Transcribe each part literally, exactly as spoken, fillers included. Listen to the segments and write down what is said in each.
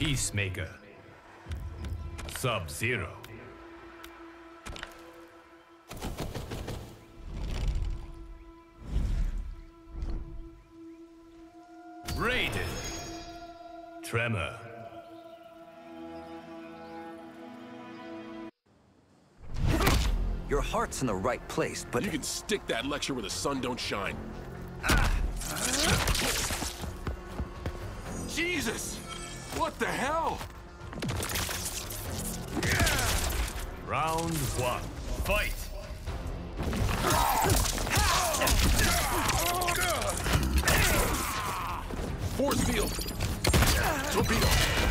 Peacemaker. Sub-Zero. Raiden. Tremor. Your heart's in the right place, but... You can stick that lecture where the sun don't shine. Jesus! What the hell? Round one. Fight! Force field! Torpedo!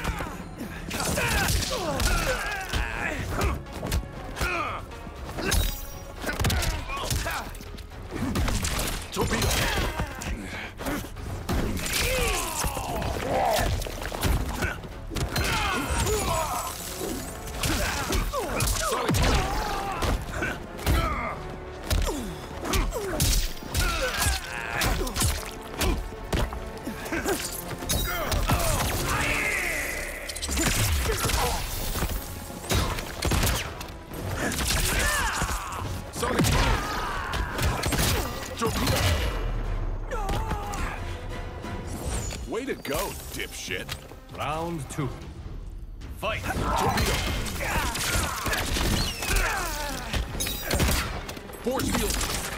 Torpedo! Sonic boom! Sonic boom! Torpedo! Way to go, dipshit! Round two. Fight! Torpedo! Force field!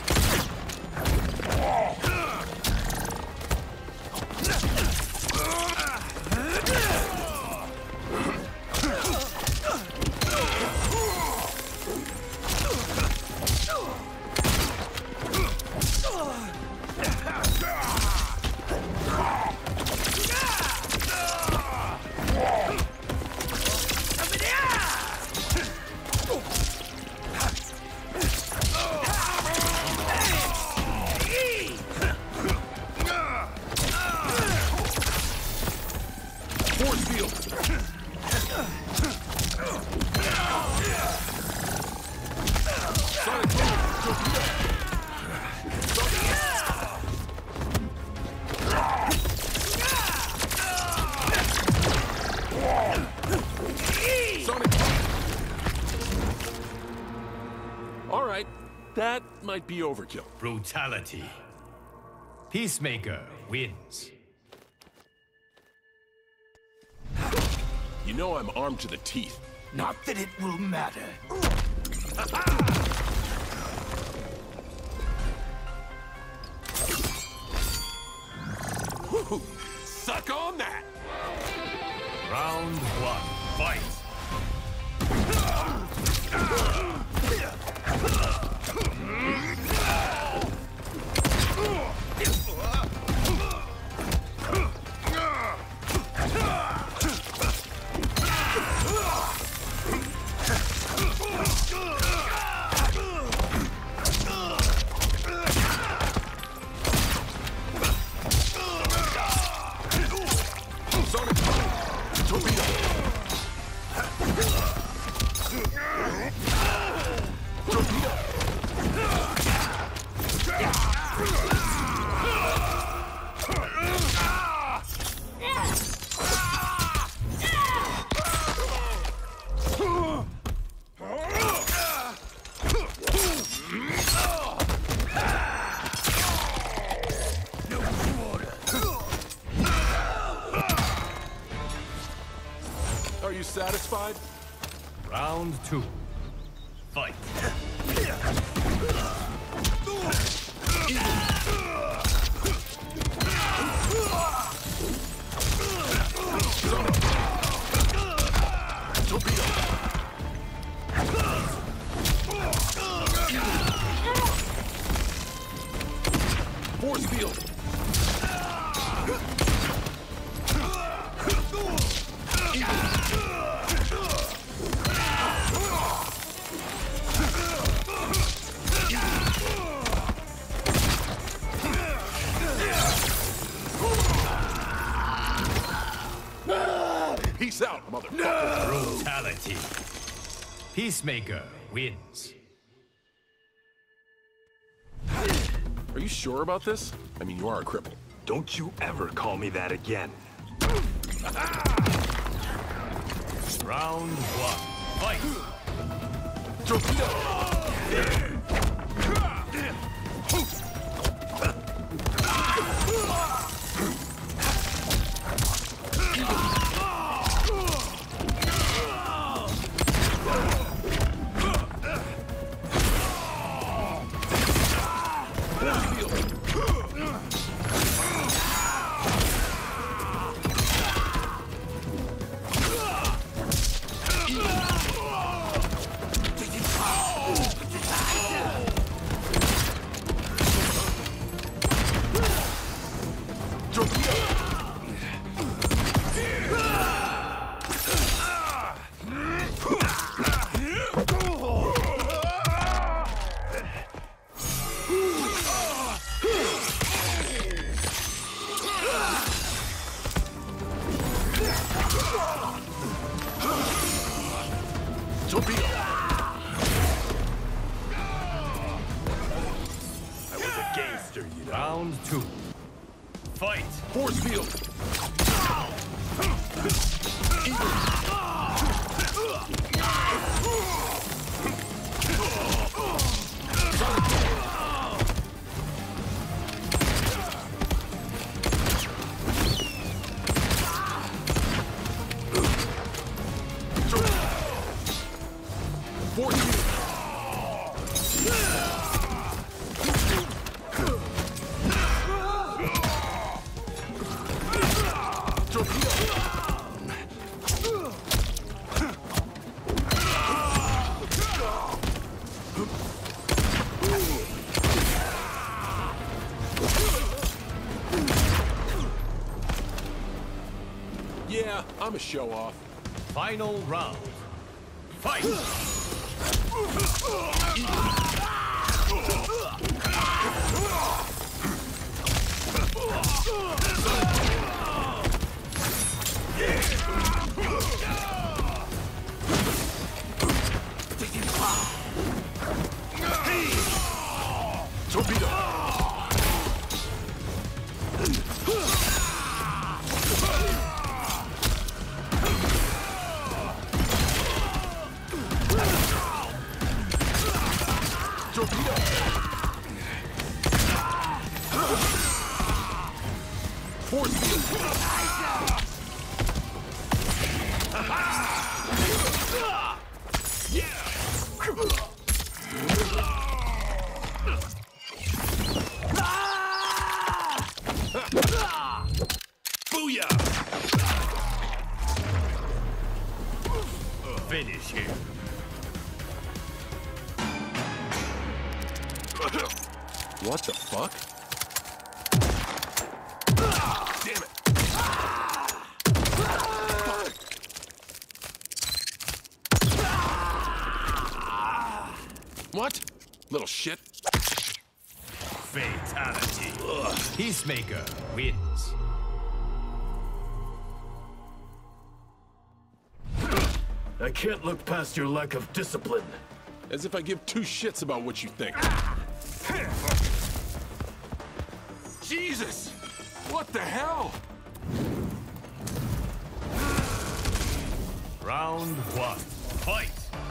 Force field! Sonic boom! Torpedo! Sonic boom! All right, that might be overkill. Brutality. Peacemaker wins. You know I'm armed to the teeth. Not that it will matter. Woo-hoo. Suck on that! Round one. Fight! Sonic boom! Torpedo! Torpedo! Are you satisfied? Round two. Fight! Torpedo! Force field! Peace out, motherfucker! Brutality. Peacemaker wins. Are you sure about this? I mean, you are a cripple. Don't you ever call me that again. Round one. Fight. Torpedo! Torpedo! I was a gangster, you know. Round two. Fight. Force field! Force field! Yeah, I'm a show-off. Final round. Fight. Torpedo! Torpedo! Force field! Booyah! Finish him. What the fuck? Damn it! What? Little shit. Fatality. Peacemaker wins. I can't look past your lack of discipline. As if I give two shits about what you think. Jesus! What the hell? Round one. Fight.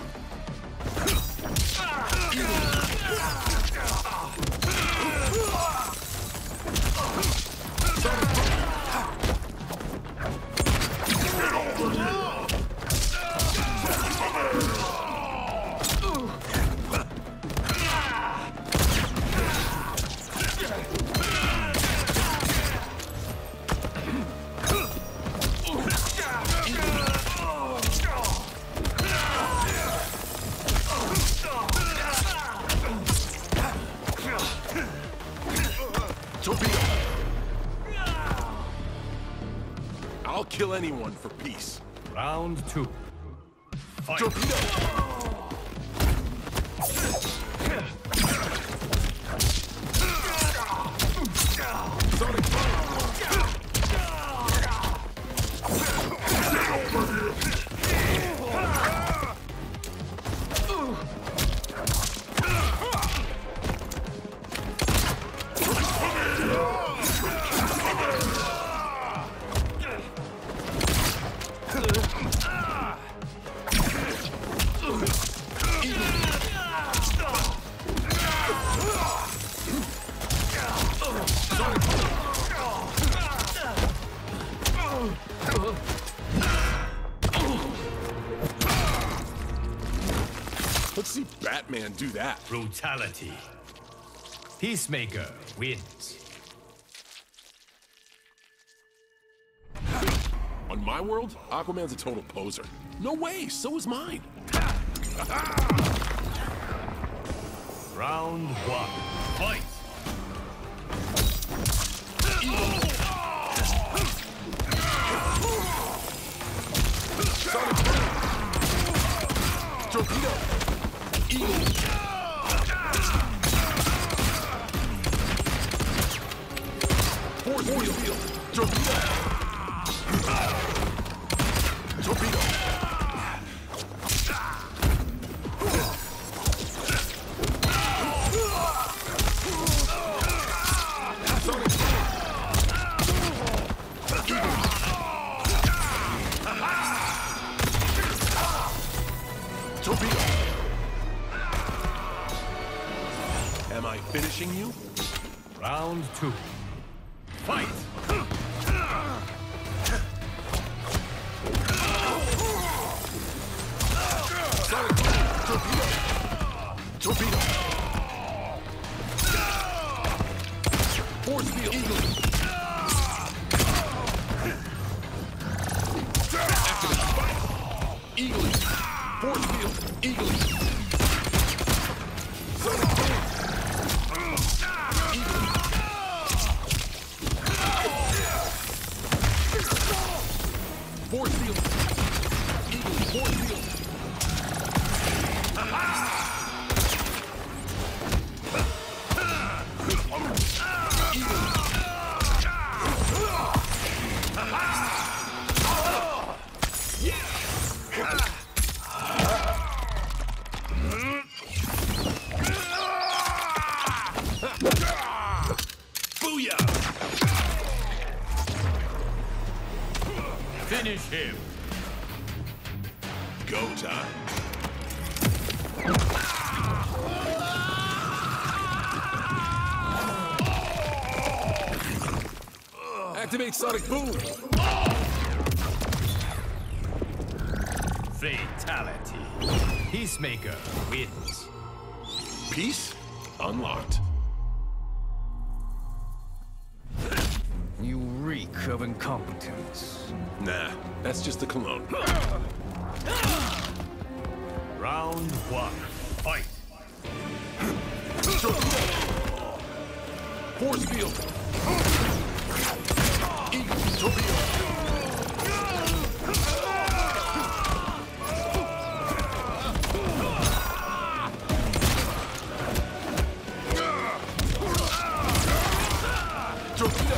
Torpedo! I'll kill anyone for peace. Round two. Fight. Torpedo! Sonic fat man do that? Brutality. Peacemaker wins. On my world, Aquaman's a total poser. No way, so is mine. Round one. Fight. Sonic Boom. Torpedo. Eagle. Force field. Torpedo. Torpedo. Torpedo. Am I finishing you? Round two. Fight. Sonic Boom. Torpedo. Torpedo. Force field. Eagle. Activate fight. Eagle. Force field. Eagle. Sonic Boom. Eagle. Force field. Eagle. Force field. Booyah! Finish him. Go time. Activate Sonic Boom. Fatality. Peacemaker wins. Peace unlocked. You reek of incompetence. Nah, that's just the cologne. Round one. Fight. Force field. Eagle. Torpedo. Torpedo.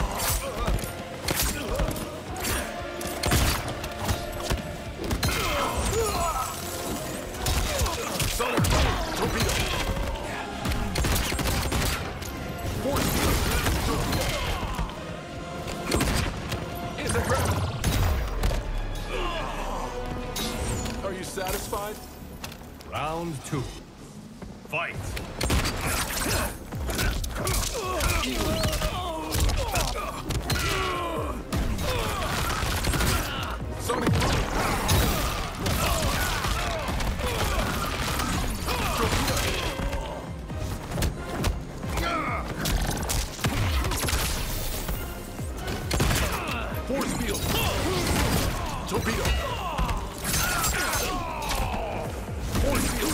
Sonic Boom. Torpedo. Force field. Torpedo. Instant gravity. Are you satisfied? Round two. Fight. Sonic Boom. Force field. Torpedo. Force field.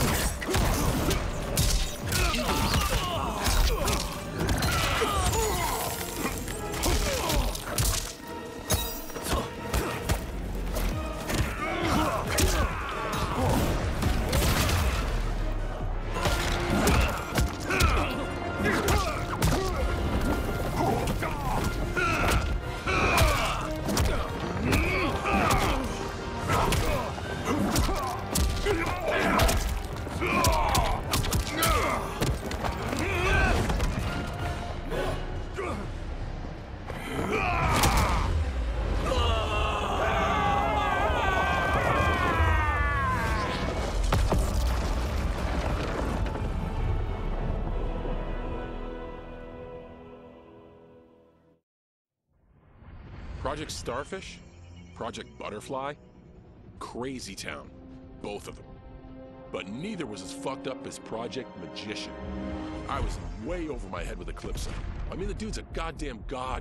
Project Starfish? Project Butterfly? Crazy Town. Both of them. but neither was as fucked up as Project Magician. I was way over my head with Eclipso. I mean, the dude's a goddamn god.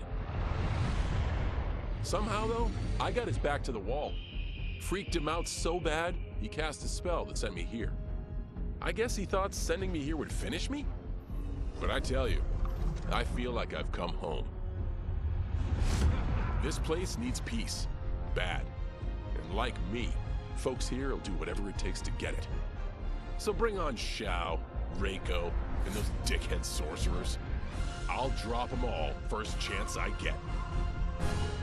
Somehow, though, I got his back to the wall. Freaked him out so bad, he cast a spell that sent me here. I guess he thought sending me here would finish me? But I tell you, I feel like I've come home. This place needs peace. Bad. And like me, folks here will do whatever it takes to get it. So bring on Shao, Reiko, and those dickhead sorcerers. I'll drop them all first chance I get.